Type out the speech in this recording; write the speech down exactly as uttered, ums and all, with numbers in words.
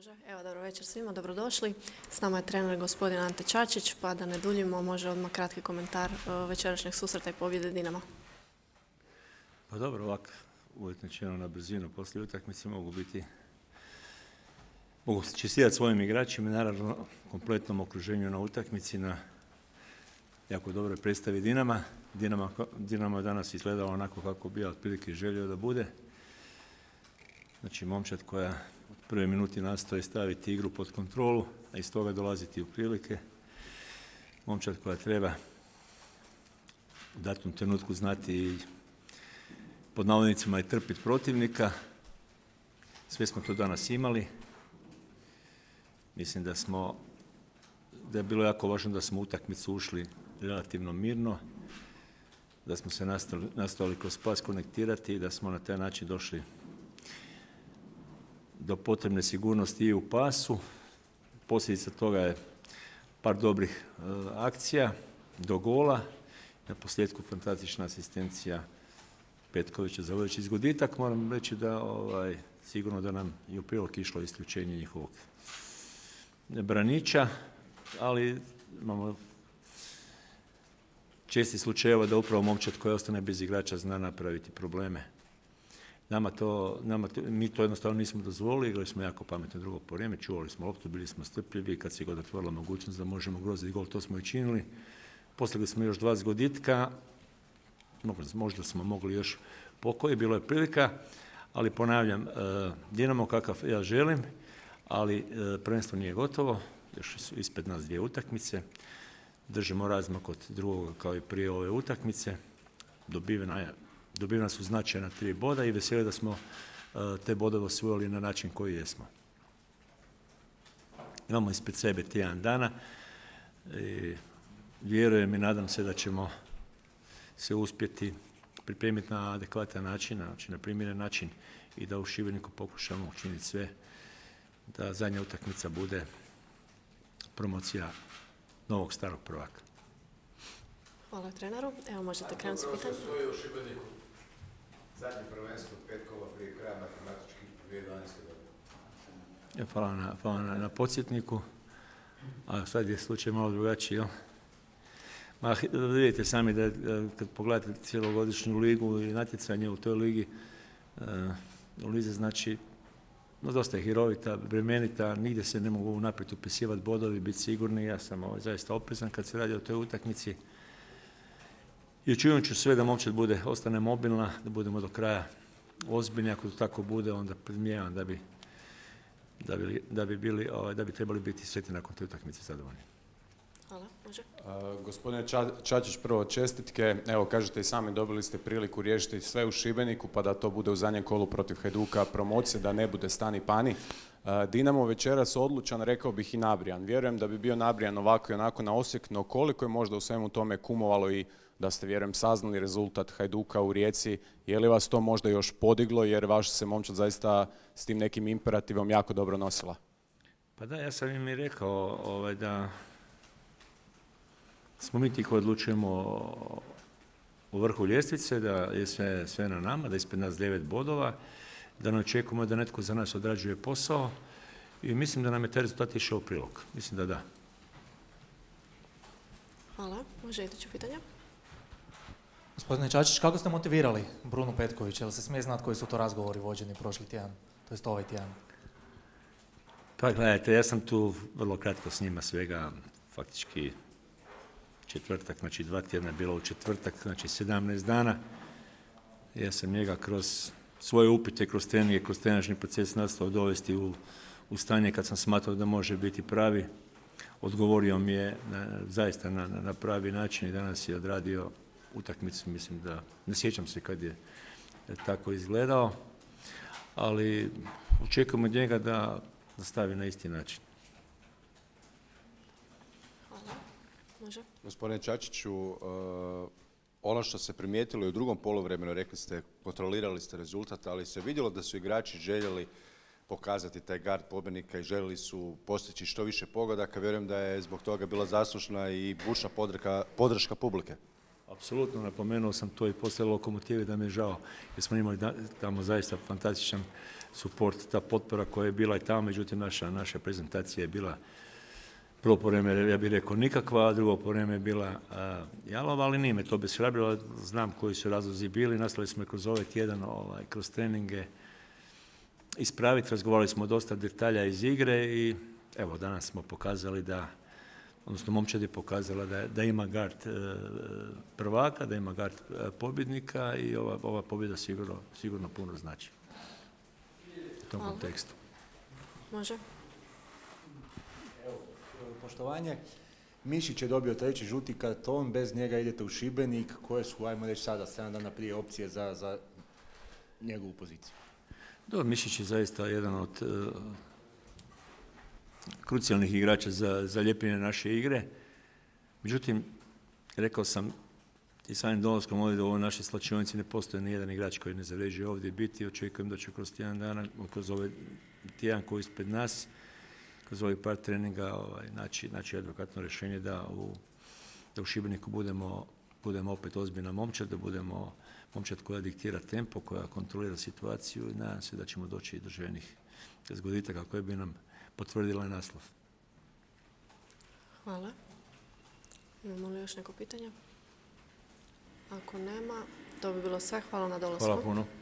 Može. Evo, dobro večer svima, dobrodošli. S nama je trener gospodin Ante Čačić, pa da ne duljimo, može odmah kratki komentar večerašnjeg susreta i pobjede Dinama. Pa dobro, ovako, uvjetno ćemo na brzinu poslije utakmice mogu biti, mogu čestitati svojim igračima, naravno kompletnom okruženju na utakmici, na jako dobroj predstavi Dinama. Dinamo, Dinamo je danas izgledalo onako kako bi ja otprilike želio da bude. Znači, momčad koja od prve minuti nastoji staviti igru pod kontrolu, a iz toga dolaziti u prilike. Momčad koja treba u datom trenutku znati i pod navodnicima i trpiti protivnika. Sve smo to danas imali. Mislim da smo, da je bilo jako važno da smo u utakmicu ušli relativno mirno, da smo se nastavili, nastavili kroz pas konektirati i da smo na taj način došli do potrebne sigurnosti i u pasu. Posljedica toga je par dobrih e, akcija do gola. Na posljedku fantastična asistencija Petkovića zavodeći izgoditak. Moram reći da ovaj, sigurno da nam i u prilog išlo isključenje njihovog braniča, ali imamo česti slučajeva da upravo momčad koji ostane bez igrača zna napraviti probleme. Nama to, nama to, mi to jednostavno nismo dozvolili, igrali smo jako pametno drugo po vrijeme, čuvali smo loptu, bili smo strpljivi, kad se god otvorila mogućnost da možemo groziti gol, to smo i činili. Postigli smo još dva zgoditka, možda smo mogli još pokoji, bilo je prilika, ali ponavljam, Dinamo kakav ja želim, ali prvenstvo nije gotovo, još su ispred nas dvije utakmice, držimo razmak od drugoga kao i prije ove utakmice, dobivena je Dobivena su značajna tri boda i veseli da smo uh, te bodove osvojili na način koji jesmo. Imamo ispred sebe tjedan dana i vjerujem i nadam se da ćemo se uspjeti pripremiti na adekvatan način, znači na primjeren način i da u Šibeniku pokušamo učiniti sve da zadnja utakmica bude promocija novog starog prvaka. Hvala treneru. Evo, možete krenuti s pitanjem. Zadnje prvenstvo pet kola prije kraja matematički dvije tisuće jedanaeste. godine. Hvala na, hvala na, na podsjetniku, a sad je slučaj malo drugačiji, jel? Ma, vidite sami da kad pogledate cijelogodišnju ligu i natjecanje u toj ligi, u lize znači no, dosta je hirovita, bremenita, nigdje se ne mogu naprijed upisivati bodovi, biti sigurni, ja sam ovaj, zaista oprezan kad se radi o toj utakmici. I učinit ću sve da momčad bude, ostane mobilna, da budemo do kraja ozbiljni. Ako to tako bude, onda predmijevam da bi, da bi, da bi, bili, ovaj, da bi trebali biti sretni nakon te utakmice zadovoljni. Hvala, može. Uh, gospodine Ča, Čačić, prvo čestitke. Evo, kažete i sami, dobili ste priliku riješiti sve u Šibeniku, pa da to bude u zadnjem kolu protiv Hajduka promocije, da ne bude stani pani. Uh, Dinamo večeras odlučan, rekao bih i nabrijan. Vjerujem da bi bio nabrijan ovako i onako na Osijek, no koliko je možda u svemu tome kumovalo i da ste, vjerujem, saznali rezultat Hajduka u Rijeci. Je li vas to možda još podiglo, jer vaša se momčad zaista s tim nekim imperativom jako dobro nosila? Pa da, ja sam im i rekao ovaj, da smo mi ti koji odlučujemo u vrhu ljestvice, da je sve, sve na nama, da je ispred nas devet bodova, da ne očekujemo da netko za nas odrađuje posao i mislim da nam je taj rezultat išao u prilog. Mislim da da. Hvala. Može iduće pitanje? Gospodine Čačić, kako ste motivirali Brunu Petkovića? Jel se smije znati koji su to razgovori vođeni prošli tjedan, to jest ovaj tjedan? Pa gledajte, ja sam tu vrlo kratko s njima, svega faktički četvrtak, znači dva tjedna je bilo u četvrtak, znači sedamnaest dana. Ja sam njega kroz svoje upite, kroz treninge, kroz trenažni proces nastao dovesti u, u stanje kad sam smatrao da može biti pravi. Odgovorio mi je na, zaista na, na pravi način i danas je odradio utakmicu, mislim da, ne sjećam se kad je tako izgledao, ali očekujemo od njega da nastavi na isti način. Hvala. Može. Gospodine Čačiću, uh, ono što se primijetilo i u drugom poluvremenu, rekli ste, kontrolirali ste rezultat, ali se vidjelo da su igrači željeli pokazati taj gard pobjednika i željeli su postići što više pogodaka. Vjerujem da je zbog toga bila zaslužna i bučna podrška, podrška publike. Apsolutno, napomenuo sam to i poslije Lokomotive da mi je žao, jer smo imali tamo zaista fantastičan suport, ta potpora koja je bila i tamo, međutim naša, naša prezentacija je bila prvo po vreme, ja bih rekao, nikakva, a drugo po vreme je bila a, jalova, ali nije me to obeshrabrilo, znam koji su razlozi bili, nastavili smo kroz ovaj tjedan, ovaj, kroz treninge ispraviti, razgovarali smo dosta detalja iz igre i evo, danas smo pokazali da, odnosno momčad je pokazala da, da ima gard e, prvaka, da ima gard e, pobjednika i ova, ova pobjeda sigurno, sigurno puno znači u tom Hvala. kontekstu. Može? Poštovanje, Mišić je dobio treći žuti karton, bez njega idete u Šibenik, koje su, ajmo reći sada, sedam dana prije opcije za, za njegovu poziciju? Dobro, Mišić je zaista jedan od uh, krucijalnih igrača za, za ljepljenje naše igre. Međutim, rekao sam i samim dolaskom ovdje u ovoj našoj slačionici ne postoji ni jedan igrač koji ne zavređuje ovdje biti. Očekujem da će kroz tjedan dana, kroz ovaj tjedan koji je ispred nas, kroz ovaj par treninga ovaj, naći, naći adekvatno rješenje da u, da u Šibeniku budemo, budemo opet ozbiljna momčad, da budemo momčad koja diktira tempo, koja kontrolira situaciju i nadam se da ćemo doći do željenih zgoditaka koje bi nam potvrdila naslov. Hvala. Imamo li još neko pitanje? Ako nema, to bi bilo sve. Hvala na dolasku. Hvala puno.